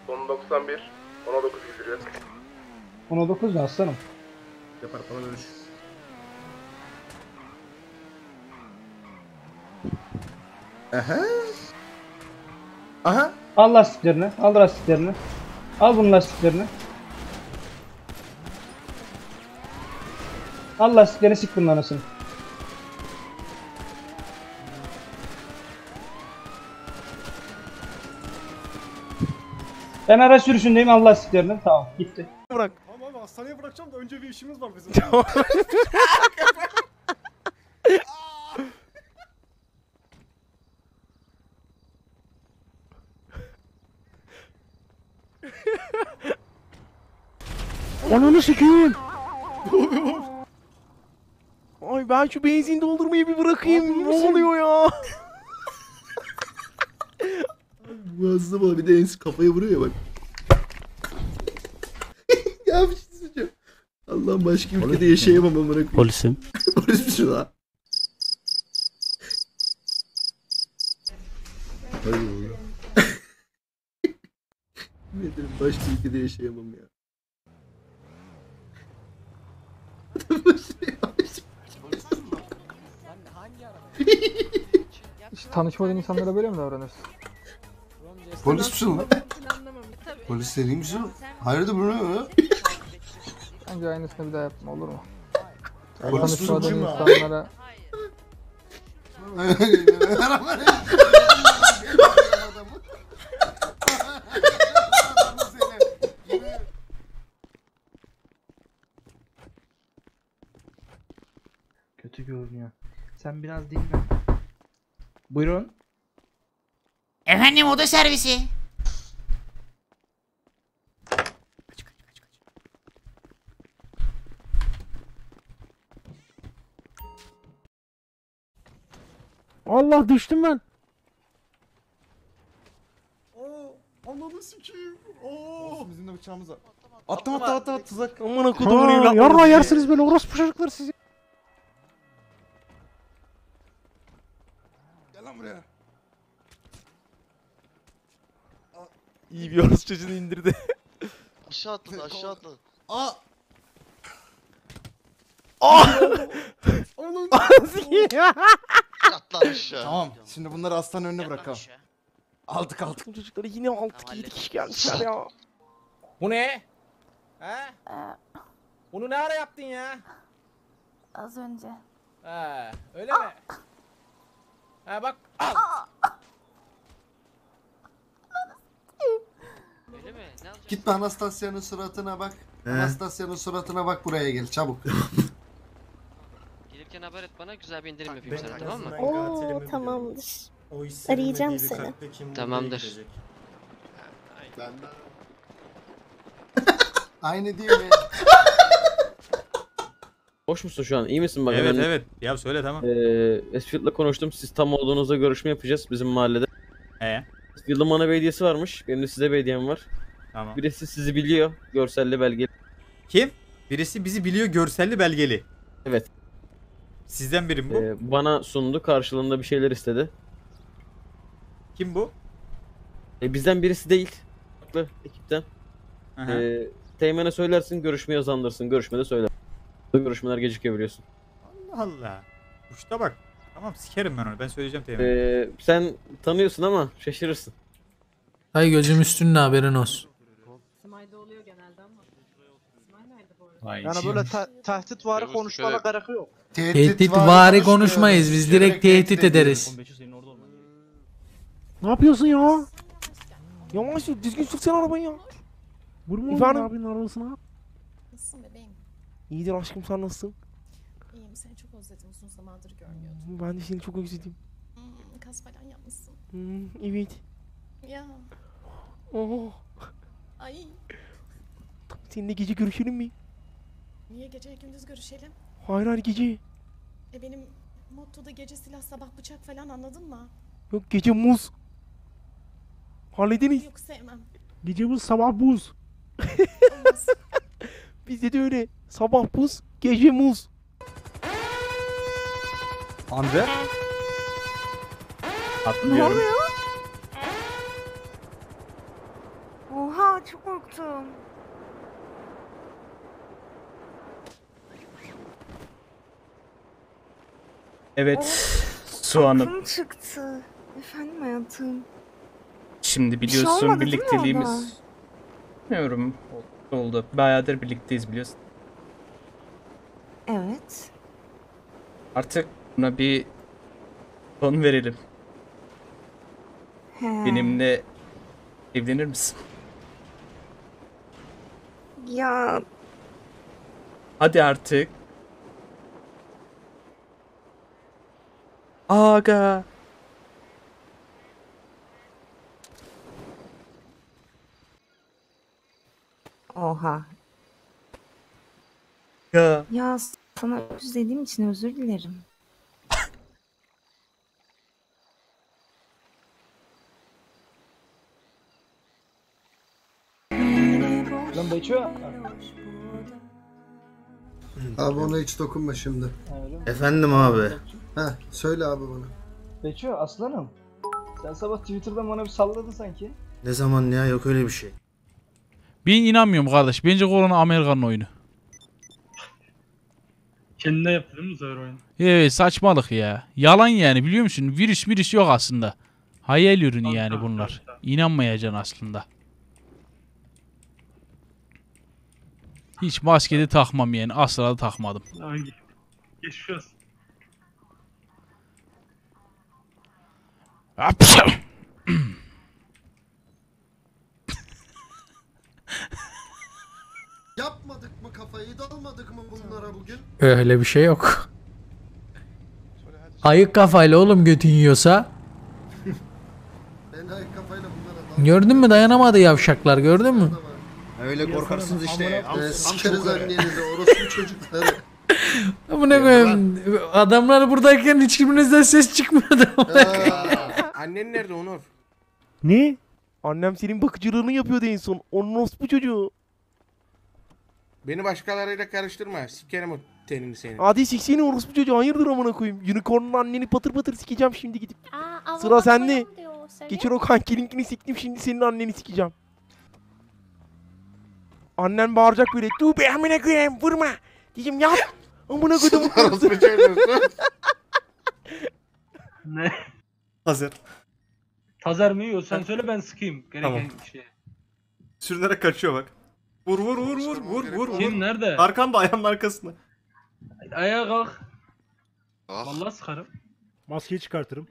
Son 91. 19 gidiyor. 19 ne aslanım? Yapar falan dönüş. Aha. Aha. Al lastiklerini. Al lastiklerini. Al bunun lastiklerini. Al lastiklerini, sik bunun anasını. Ben araç sürüşündeyim, al lastiklerini. Tamam, gitti. Bırak. Tamam abi hastaneye bırakacağım da önce bir işimiz var bizim. Ananı sikeyim. Ay ben şu benzin doldurmayı bir bırakayım. Ne oluyor ya? Muazzam abi, bir de en kafaya vuruyor ya bak. Ya bir şey söyleyeceğim. Allah'ım, başka ülkede yaşayamam amına koyayım. Polisim. Polis misin lan? Hadi oğlum. Yemin ederim başka ülkede yaşayamam ya. Hiç tanışmadığın insanlara böyle mi davranırsın? Polis misin lan? Polis dediğin misin? Hayırdır bu ne ya? Bence aynısını bir daha yapma, olur mu? Polis misin? Tanışmadığın insanlara Kötü görünüyor. Sen biraz dinle. Buyurun. Efendim, oda servisi. Allah düştüm ben. Ananı sikeyim. Bizim de bıçağımız var. Attım tuzak. Aman akudumun evlatları. Yarra yersiniz böyle orospu çocuklar sizi. Gel lan buraya. İyi bir orospu çocuğunu indirdi. Aşağı atladı, aşağı atladı. Aa! Atla aşağı. Tamam, şimdi bunları hastanın önüne bırakalım. Aldık. Çocukları yine 6-7 kişi gelmişler ya. Bu ne? He? Bunu ne ara yaptın ya? Az önce. He, öyle mi? He bak. Al. Öyle mi? Ne yapacağız? Gitme, Anastasya'nın suratına bak. Anastasya'nın suratına bak, buraya gel çabuk. Gelirken haber et bana, güzel bir indirim yapayım sana, tamam mı? Oo, tamamdır. Arayacağım seni. Tamamdır. Aynı değil mi? Boş musun şu an? İyi misin bak? Evet evet. Ya söyle tamam. Esfield'la konuştum. Siz tam olduğunuzda görüşme yapacağız bizim mahallede. Esfield'ın bana bir hediyesi varmış. Benim de size bir hediyem var. Tamam. Birisi sizi biliyor. Görselli belgeli. Kim? Birisi bizi biliyor, görselli belgeli. Evet. Sizden biri mi bu? Bana sundu. Karşılığında bir şeyler istedi. Kim bu? Bizden birisi değil. Farklı ekipten. Aha. Teğmen'e söylersin, görüşmeye uzandırsın. Görüşmede söyler. Görüşmeler gecikiyor biliyorsun. Allah Allah. Uçta bak. Tamam, sikerim ben onu. Ben söyleyeceğim Teğmen'e. Sen tanıyorsun ama şaşırırsın. Hay gözüm üstünde, haberin olsun. Smayda oluyor genelde ama. Smay nerede bu arada? Yani böyle Tehditvari konuşmana gerek yok. tehditvari konuşmayız, biz direkt tehdit ederiz. Ne yapıyorsun ya? Yavaş düzgün sürsene arabayı ya. Vurma abinin arabasına. Nasılsın bebeğim? İyidir aşkım, sen nasılsın? İyiyim, seni çok özledim, uzun zamandır görmüyordum. Ben de seni çok özledim. Kas falan yapmışsın. Evet. Ya. Oh. Ay. Seninle gece görüşelim mi? Niye gece gündüz görüşelim? Hayır gece. Benim mottoda gece silah sabah bıçak falan, anladın mı? Yok, gece muz. Hallediniz. Yok, sevmem. Gece muz, sabah buz. Olmaz. Bizde de öyle. Sabah buz, gece muz. Hande? Ne oluyor? Oha. çok korktum. Evet. Soğanım. Aklım çıktı. Efendim hayatım. Şimdi Bir şey biliyorsun olmadı değil mi orada? birlikteliğimiz. Bilmiyorum. Oldu. Bayağıdır birlikteyiz biliyorsun. Evet. Artık buna bir son verelim. He. Benimle evlenir misin? Ya Hadi artık. Aga. oha. Ya. Ya sana üzüldüğüm için özür dilerim. Lan Beço. Abi ona hiç dokunma şimdi. Öyle mi? Efendim abi. Heh söyle abi bana. Beço aslanım. Sen sabah Twitter'dan bana bir salladın sanki. Ne zaman ya, yok öyle bir şey. Ben inanmıyorum kardeş. Bence korona Amerika'nın oyunu. Kendine yaptı değil mi bu sefer oyunu? Evet saçmalık ya. Yalan yani biliyor musun? Virüs yok aslında. Hayal ürünü yani bunlar. İnanmayacaksın aslında. Hiç maske de takmam yani. Asla da takmadım. Hangi? Geçmiş olsun. Yapmadık mı kafayı, dalmadık mı bunlara bugün? Öyle bir şey yok. Ayık kafayla oğlum götün yiyorsa. Ben hayır kafayla bunlara dalmadım. Gördün mü dayanamadı yavşaklar gördün mü? Öyle korkarsınız işte. Sikeriz annenizi, orospu çocukları. Amına koyayım. Adamlar buradayken hiçbirinizden ses çıkmıyordu. Annen nerede Onur? Ne? Annem senin bakıcılığını yapıyordu en son. Orospu çocuğu. Beni başkalarıyla karıştırma. Sikerim o tenini seni. Hadi siksene orospu çocuğu. Hayırdır amına koyayım. Unicorn'un anneni patır patır sikeceğim şimdi gidip. Sıra sende. Geçen o kankilinkini siktim, şimdi senin anneni sikeceğim. Annen bağıracak böyle. Dur be amına koyayım, vurma. Diyeceğim yap. Amına koydum. Ne? Hazır. Tazer mi yiyor? Sen söyle ben sıkayım. Gereken Tamam. şey. Sürünerek kaçıyor bak. Vur. Kim nerede? Arkanda, ayağının arkasında. Ayağa kalk. Vallahi sıkarım. Maskeyi çıkartırım.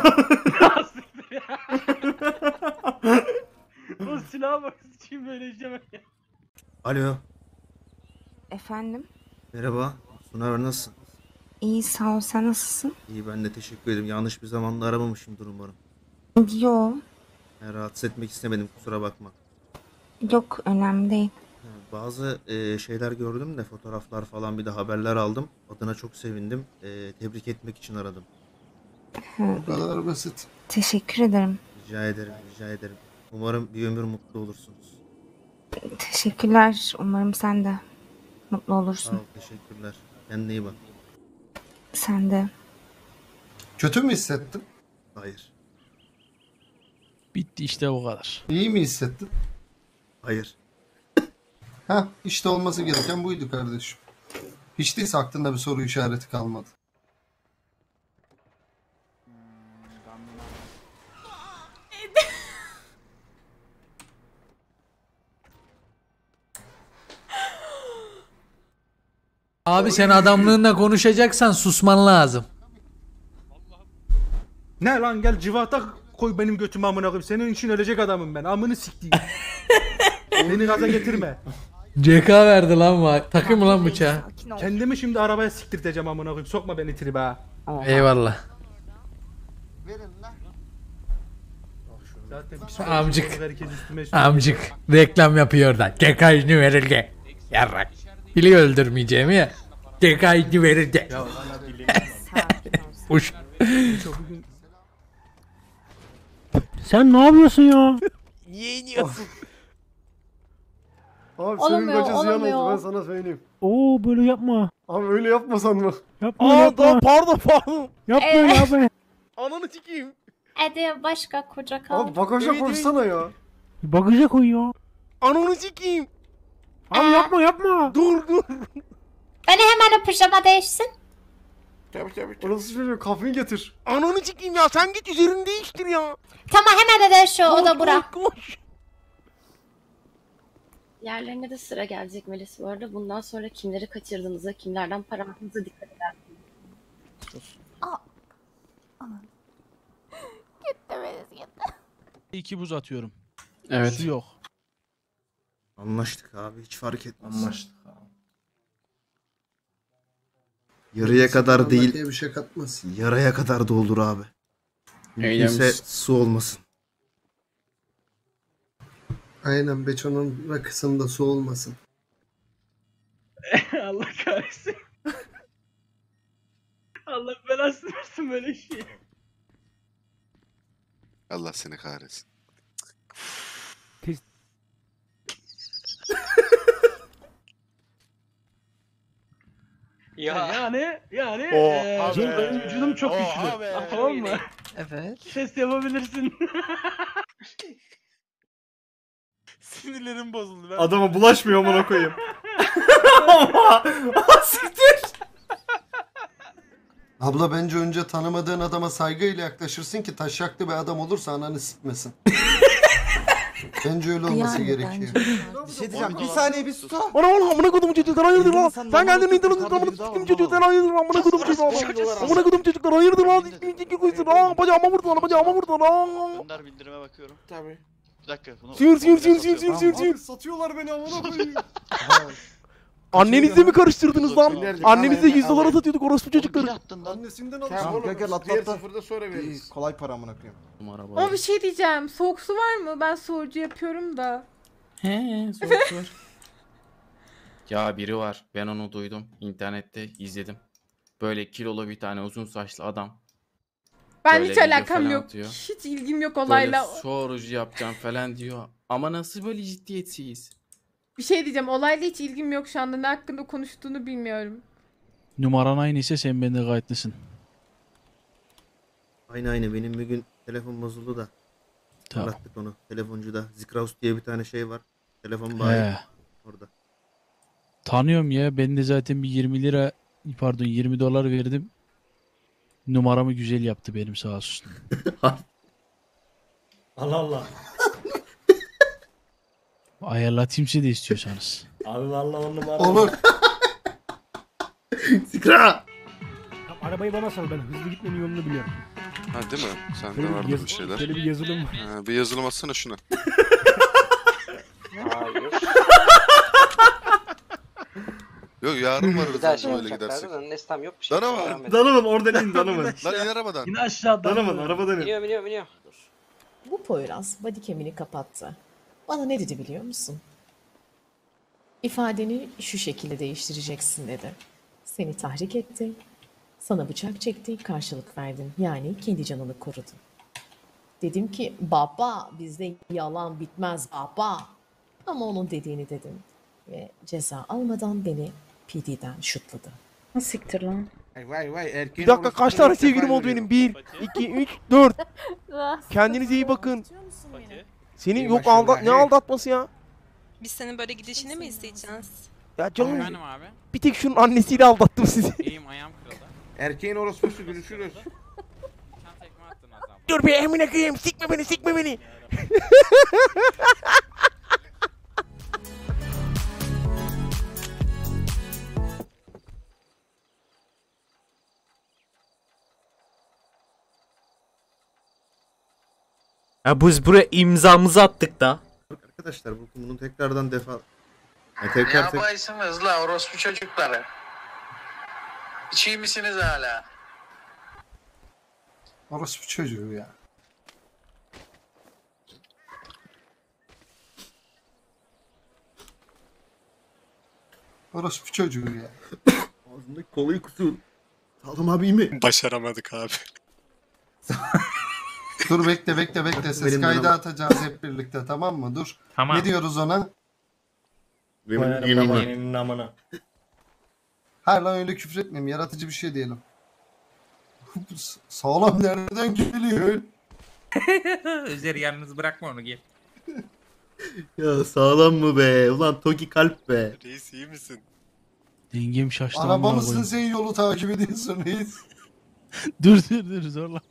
O silaha bak sıçayım böyle işlemem ya. Alo. Efendim? Merhaba. Sunar nasılsın? İyi sağ ol, sen nasılsın? İyi, ben de teşekkür ederim. Yanlış bir zamanda aramamışımdır umarım. Yo. Rahatsız etmek istemedim, kusura bakma. Yok önemli değil. Bazı şeyler gördüm de, fotoğraflar falan, bir de haberler aldım. Adına çok sevindim. Tebrik etmek için aradım. Bu kadar basit. Teşekkür ederim. Rica ederim. Umarım bir ömür mutlu olursunuz. Teşekkürler. Umarım sen de mutlu Sağ olursun. ol, teşekkürler. Kendine iyi bak. Sen de. Kötü mü hissettin? Hayır. Bitti işte bu kadar. İyi mi hissettin? Hayır. Heh, işte olması gereken buydu kardeşim. Hiç değilse aklında bir soru işareti kalmadı. Abi sen adamlığınla konuşacaksan susman lazım. Ne lan, gel civata koy benim götüme amına koyayım. Senin için ölecek adamım ben. Amını siktiğim. Beni gaza getirme. CK verdi lan bak. Takır mı lan bıçağı? Sakin ol. Kendimi şimdi arabaya siktirteceğim amına koyayım. Sokma beni tribe ha. Eyvallah. Zaten Amcık. herkes üstüme Amcık reklam yapıyor da. CK izni verildi. Yarrak. Biliyor öldürmeyeceğimi ya. CK izni verildi. Sakin ol. Uş. Sen ne yapıyorsun ya? Niye iniyorsun? Abi Olamıyor, bacı ziyan oldu, ben sana söyleyeyim. Oo böyle yapma. Abi öyle yapmasan mı? Yapma pardon. Yapma yapma. Ananı sikeyim. Hadi başka koca kal. Abi bagaja koysana ya. Bagaja koy ya. Ananı sikeyim. Abi yapma. Dur. Beni hemen pijama değişsin. Tabii. Orası çocuğu kafayı getir. Ananı sikeyim ya, sen git üzerini değiştir ya. Tamam hemen de değişiyor o da bura. Koş. Yerlerine de sıra gelecek Melis bu arada. Bundan sonra kimleri kaçırdığınıza, kimlerden para aldığınıza dikkat edersiniz. Gitti Melis gitti. 2 buz atıyorum. Evet. Su yok. Anlaştık abi, hiç fark etmez. Anlaştık. Yarıya kadar değil, diye bir şey katmaz. yaraya kadar doldur abi. Eğlenmiş. Mümkünse su olmasın. Aynen, Beço'nun rakısında su olmasın. Allah kahretsin. Allah belasını versin böyle şey. Allah seni kahretsin. Yani Benim vücudum çok güçlü. Tamam mı? Evet. Ses yapabilirsin. Sinirlerim bozuldu. Adama bulaşmıyor amına koyayım. Abla bence önce tanımadığın adama saygıyla yaklaşırsın ki taşaklı bir adam olursa ananı sikmesin. Bence öyle olması gerekiyor. Bir şey diyeceğim. Bir saniye bir sus. Ana amına kodum çocuklar, hayırdır lan? Sen geldin internet amına siktim çocuğu, sen hayırdır amına kodum çocuklar. Amına kodum çocuklar, hayırdır lan? İki koysun. Bacağıma vurdu lan. Gönder bildirime bakıyorum. Tabii. Bir dakika bunu. Sür. Satıyorlar beni amına koyayım. Annenizle mi karıştırdınız lan? Binlerce. Annemize 100 dolara satıyorduk orospu çocukları. Annesinden Tamam, alışın. gel, Diğer sıfırda sonra veririz. Kolay para amına koyayım. Ama bir şey diyeceğim. Soğuk su var mı? Ben soğucu yapıyorum da. He, soğuk var. Ya biri var. Ben onu duydum. İnternette izledim. Böyle kilolu bir tane uzun saçlı adam. Ben Böyle hiç video alakam falan yok. atıyor. Hiç ilgim yok Böyle olayla. su orucu yapacağım falan diyor. Ama nasıl böyle ciddiyetsiz? Bir şey diyeceğim. Olayla hiç ilgim yok şu anda. Ne hakkında konuştuğunu bilmiyorum. Numaran aynıysa sen bende kayıtlısın. Aynı benim bir gün telefon bozuldu da. Tamam. Arattık onu telefoncuda. Zikraus diye bir tane şey var. Telefon bayi He. orada. Tanıyorum ya. Ben de zaten bir 20 dolar verdim. Numaramı güzel yaptı benim sağ olsun. Allah. Ayarlatayım size de istiyorsanız. Allah on numara. Olur. Zikra! Arabayı bana sal, ben hızlı gitmenin yolunu biliyorum. Ha değil mi? Sende vardı bir şeyler. Böyle bir yazılım. Ha, bir yazılım atsana şuna. Hayır. Yok yarın varız böyle gidersek. Nestem yok bir şey. Dana Danımın oradan in Danımın. Lan in arabadan. Yine aşağıdan. Danımın arabadan in. Biniyor. Bu Poyraz body cam'ini kapattı. Bana ne dedi biliyor musun? İfadeni şu şekilde değiştireceksin dedi. Seni tahrik etti. Sana bıçak çekti, karşılık verdin. Yani kendi canını korudun. Dedim ki baba bizde yalan bitmez baba. Ama onun dediğini dedim. Ve ceza almadan beni PD'den şutladı. Siktir lan. Vay Bir dakika, kaç tane sevgilim oldu benim? 1, 2, 3, 4. Kendinize iyi bakın. Senin yok ne aldatması ya? Biz senin böyle gidişini mi izleyeceğiz? Ya canım, Efendim abi. bir tek şunun annesiyle aldattım sizi. İyiyim, ayağım kırıldı. Erkeğin orospusu görüşürüz. Sen tekme attın az daha. Dur be emine koyayım, sikme beni. Ya biz buraya imzamızı attık da. Arkadaşlar bunun tekrardan tekrar yapaysınız la orospu çocukları? İçi misiniz hala? Orospu çocuğu ya. Orospu çocuğu ya. ağzındaki kolayı kusuyor. Sağlam abi iyi mi? Başaramadık abi. Dur bekle. Ses Benim kaydı yanıma. atacağız hep birlikte, tamam mı? Dur. Tamam. Ne diyoruz ona? Benim namına. Hayır lan, öyle küfür etmeyeyim. Yaratıcı bir şey diyelim. Sağlam nereden geliyor? Özer yalnız bırakma onu, gel. Ya sağlam mı be? Ulan Toki kalp be. Reis iyi misin? Dengem şaştı. Araba amına mısın koyayım. sen yolu takip ediyorsun reis? Dur zorla.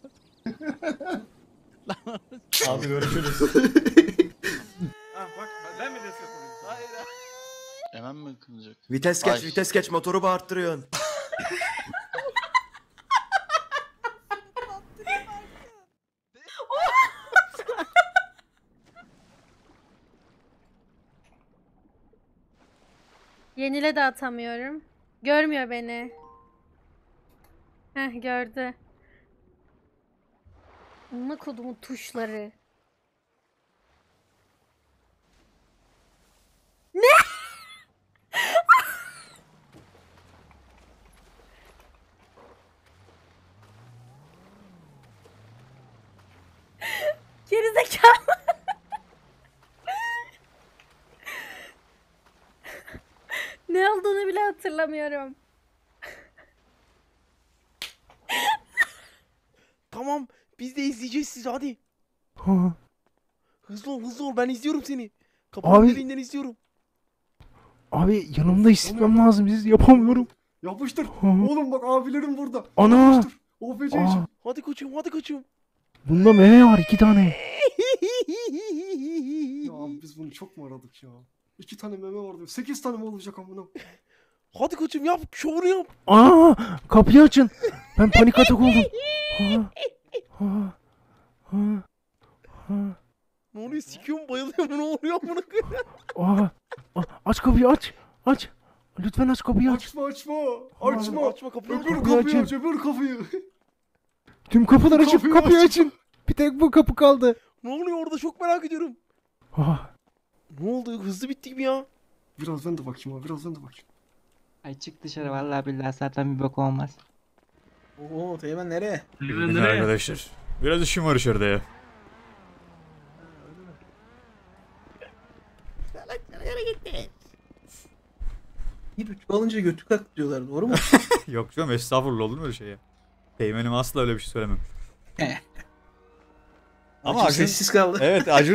Abi görüşürüz. Bak ben mi destek olayım? Hayır. Hemen mi kınacak? Vites geç, vites geç. Motoru bağırttırıyorsun. Yenile de atamıyorum. Görmüyor beni. Heh, gördü. Amına kodumun tuşları. Ne? Gerizekalı. Ne olduğunu bile hatırlamıyorum. Tamam biz de izleyeceğiz sizi hadi. Hızlı ol ben izliyorum seni. Kapının deliğinden izliyorum. Abi yanımda hissetmem lazım siz yapamıyorum. Yapıştır. Oğlum bak abilerim burada. Ana. Yapıştır. OFC'cim. Hadi koçum. Bunda meme var 2 tane. Ya abi biz bunu çok mu aradık ya? 2 tane meme vardı. 8 tane mi olacak amına? Hadi koçum yap şovunu yap. Aa kapıyı açın. Ben panik atak oldum. Ne oluyor sikiyorum bayılıyorum ne oluyor amına aç kapıyı aç. Lütfen aç kapıyı aç. Açma kapıyı. Öbür kapıyı. Tüm kapılar açık kapıyı aç. açın. Bir tek bu kapı kaldı. Ne oluyor orada çok merak ediyorum. Ne oldu hızlı bittik mi ya? Biraz ben de bakayım. Ay çık dışarı vallahi billahi zaten bir bok olmaz. Oo Teğmen nereye? Arkadaşlar. Biraz işim var içeride ya. Bir buçuk alınca götü kalk diyorlar doğru mu? Yok canım estağfurullah olur mu öyle şey ya? Teğmenim asla öyle bir şey söylemem. Ama Acun sessiz kaldı. Evet Acun.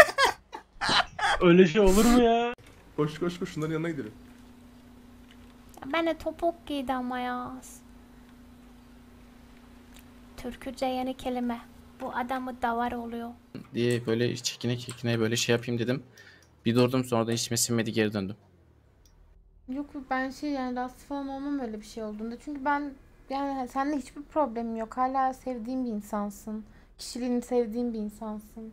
Öyle şey olur mu ya? Koş şunların yanına gidelim. Ben de topuk giydi ama ya. Türkçe yeni kelime. Bu adamı davar oluyor. Diye böyle çekine böyle şey yapayım dedim. Bir durdum sonra da içime sinmedi geri döndüm. Yok ben yani rahatsız falan olmam öyle bir şey olduğunda. Çünkü ben yani seninle hiçbir problemim yok. Hala sevdiğim bir insansın. Kişiliğini sevdiğim bir insansın.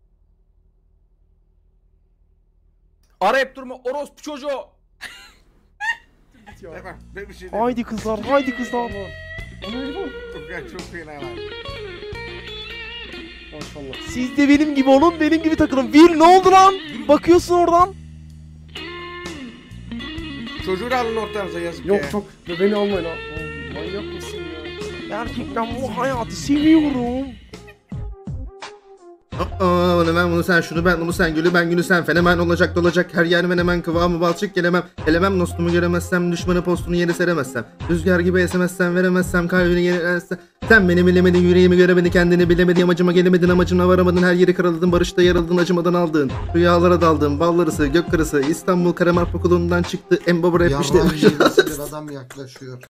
Arayıp durma orospu çocuğu. Haydi kızlar. Çok fena lan. Maşallah. Siz de benim gibi olun, benim gibi takılın. Will ne oldu lan? Bakıyorsun oradan. Çocuğu da alın ortanıza yazık Yok ya. çok. Beni almayın ha. Manyak mısın ya? Gerçekten bu hayatı seviyorum. Onu ben bunu sen şunu ben bunu sen gülü ben günü sen fenomen olacak dolacak her yer menemen kıvamı balçık gelemem elemem dostumu göremezsem düşmanı postunu yeri seremezsem rüzgar gibi esemezsem veremezsem kalbini yenemezsem sen beni bilemedin yüreğimi göremedin kendini bilemedin amacıma gelemedin amacına varamadın her yeri karaladın barışta yaraladın acımadan aldın rüyalara daldın ballarısı gök kırısı İstanbul Karamarp Okulu'ndan çıktı en baba rap işte Yarrağı yiyesi bir adam yaklaşıyor.